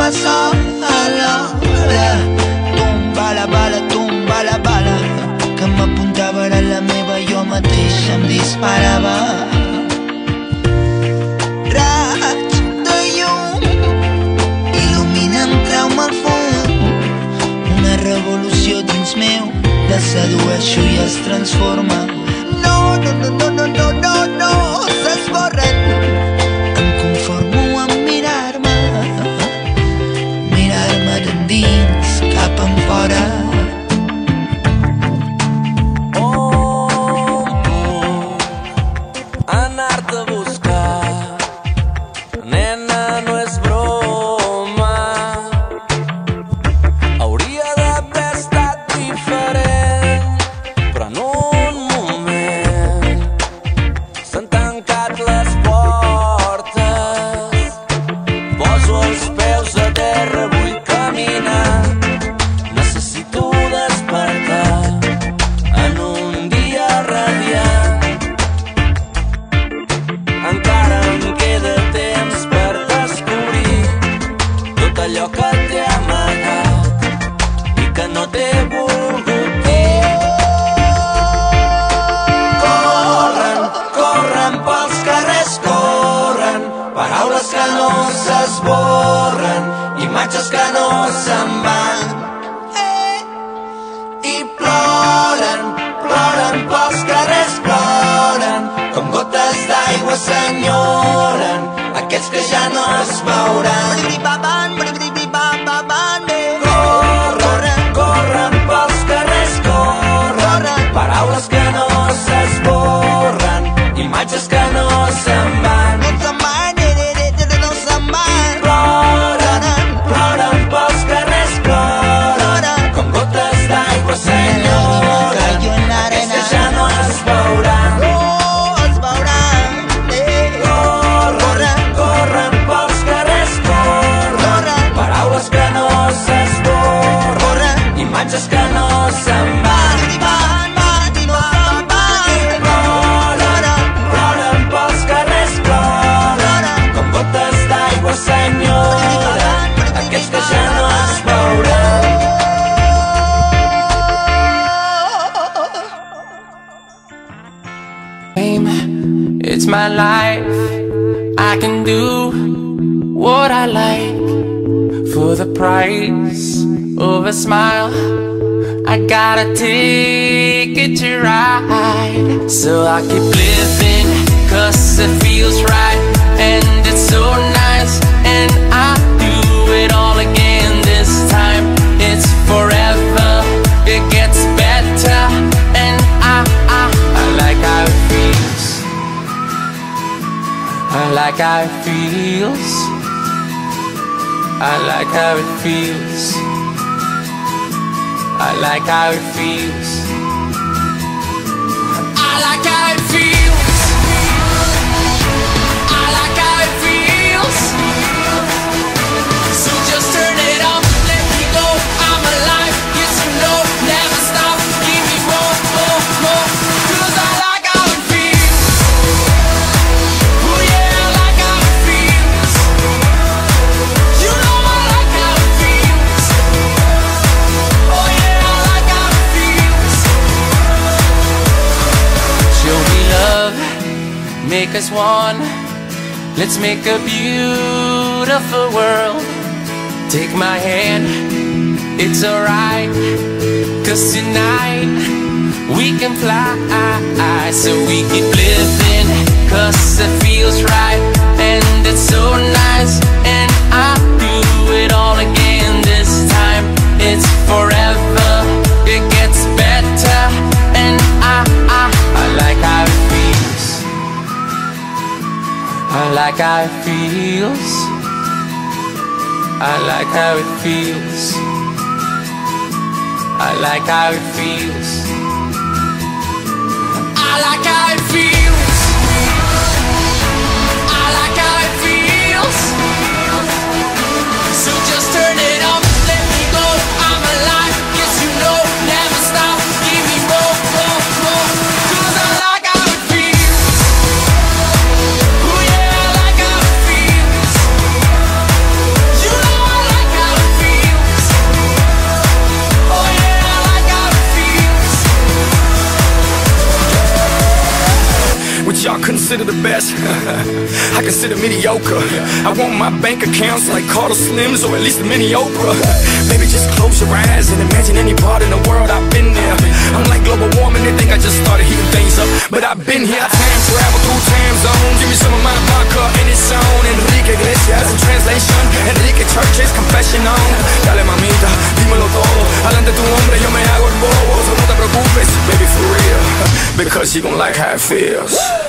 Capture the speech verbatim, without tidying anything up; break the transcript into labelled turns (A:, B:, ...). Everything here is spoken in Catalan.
A: sola. Tomba la bala, tomba la bala, que m'apuntava a la meva, jo mateixa em disparava. Raig de llum il·luminen, treu-me al fum, una revolució dins meu, la sedueixo i es transforma. No, no, no, no, no, no, no, no, s'esborren. Em conformo amb mirar-me, mirar-me d'endins cap enfora.
B: Anar-te a buscar, nena, no és broma. Hauria d'haver estat diferent, però en un moment s'han tancat les portes. Poso els peus a terra, vull caminar, necessito despertar en un dia radiant. Encara em queda temps per descobrir tot allò que t'he amagat i que no t'he volgut dir. Corren, corren pels carrers, corren, paraules que no s'esborren, imatges que no se'n van. I ploren, ploren pels carrers, ploren, com gotes d'aigua s'enyoren aquells que ja no es veuran. Corren, corren pels carrers, corren, paraules que no s'esborren, imatges que no se'n van. Ploren, ploren pels carrers, ploren, com gotes d'aigua s'enyoren aquells que ja no es veuran. Imatges que no se'n van. Ploren pels carrers, ploren, com gotes d'aigua s'enyoren aquells que ja no es veuran.
C: It's my life, I can do what I like for the price of a smile. I got a ticket to ride, so I keep living cause it feels right, and it's so nice, and I do it all again this time. It's forever, it gets better, and I, I, I like how it feels. I like how it feels. I like how it feels. I like how it feels. I like how it feels. I like how it feels. So just turn it up, let me go. I'm alive, yes you know, never stop. Give me more, more, more, cause I like how it feels. Oh yeah, I like how it feels. You know I like how it feels. Oh yeah, I like how it feels. Show me love, make us one. Let's make a beautiful world. Take my hand, it's alright, cause tonight we can fly. So we keep living cause it feels right, and it's so nice, and I do it all again this time. It's forever, it gets better, and I, I, I like how it feels. I like how it feels. I like how it feels. I like how it feels. I like how it feels. I like how it feels. So just turn it up, let me go. I'm alive, yes you know, never stop. Give me more, more, more, cause I like how it feels. Oh yeah, I like how it feels. You know I like
D: consider the best. I consider mediocre. I want my bank accounts like Carlos Slims or at least a mini Oprah. Baby, just close your eyes and imagine any part in the world I've been there. I'm like global warming, they think I just started heating things up, but I've been here. Time travel through time zones. Give me some of my vodka and it's on. Enrique Iglesias in translation, Enrique Church's confession on. Dale mamita, dímelo todo. Adelante tu hombre, yo me hago el bobo. So no te preocupes, baby, for real, because you gon' like how it feels.